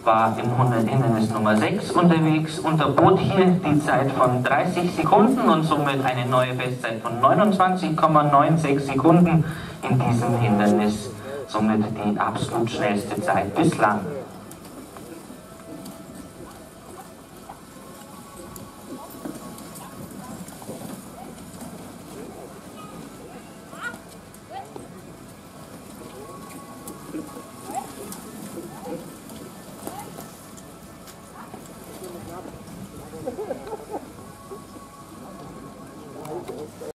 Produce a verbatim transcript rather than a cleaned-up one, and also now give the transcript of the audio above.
war im Hindernis Nummer sechs unterwegs, unterbot hier die Zeit von dreißig Sekunden und somit eine neue Bestzeit von neunundzwanzig Komma sechsundneunzig Sekunden in diesem Hindernis, somit die absolut schnellste Zeit bislang.